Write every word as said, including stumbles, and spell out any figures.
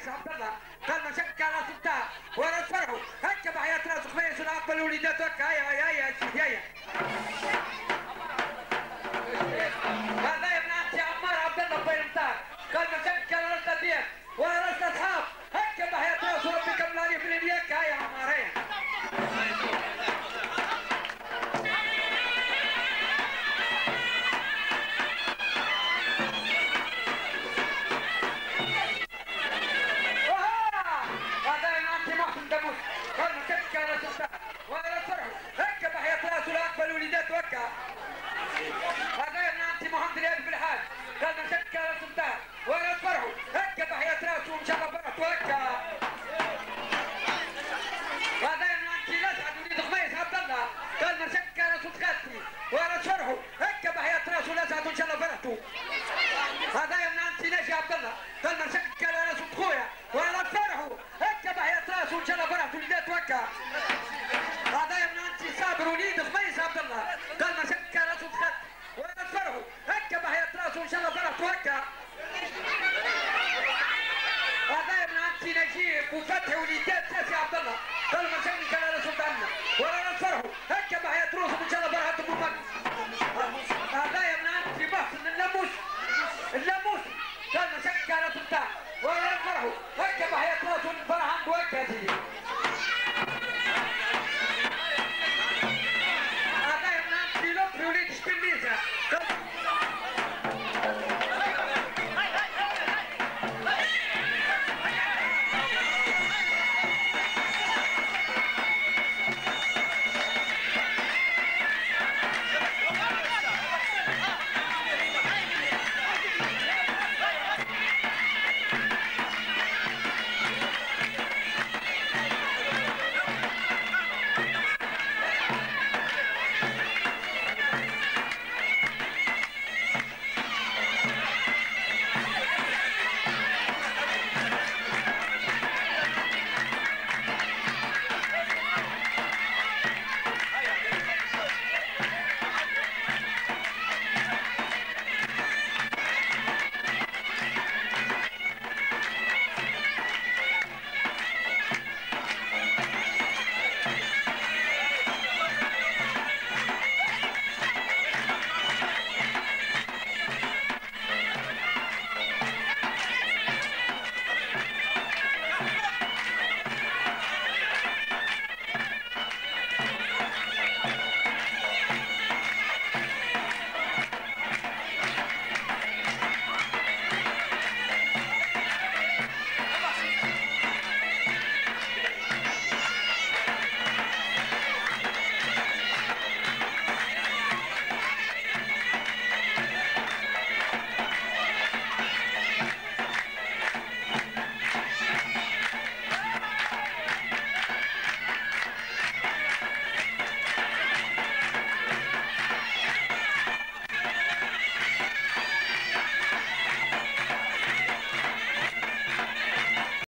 خميس عبد الله قال مشك على ستة ورا فرحوا هكا بحياة راس خميس والعقبة الوليدات هكا هيا هيا هيا هيا هذا ابن عمتي عمار عبد الله بيمتار قال مشك على راس البيت ورا راس الاصحاب هكا بحياة راس وربي كمل عليه في اليك هيا عمار هيا هذا ابن عمتي محمد رياض بالحاج قال مشكل على سلطان ولا تفرحوا هكا بحياة راسه وان شاء الله فرحت وهكا هذا ابن عمتي الاسعد وليد خميس عبد الله قال مشكل على صوت خالتي ولا تفرحوا هكا بحياة راسه الاسعد وان شاء الله فرحتوا هذا ابن عمتي ناجي عبد الله قال مشكل على صوت خويا ولا تفرحوا هكا بحياة راسه وان شاء الله فرحتوا وليدات وهكا هذا ابن عمتي صابر وليد خميس عبد الله قال مشكل على صوت خالتي ولا تفرحوا هكا بحياة راسه ان شاء الله فرحت وهكا هذا ابن عمتي نجيب وفتحي وليدات ساسي عبد الله قال مشكل على صوت عنا ولا تفرحوا هكا بحياة راسه ان شاء الله فرحت ابو بكر هذا ابن عمتي محسن اللموس اللموس قال مشكل على صوت ولا تفرحوا هكا بحياة راسه فرحان وهكا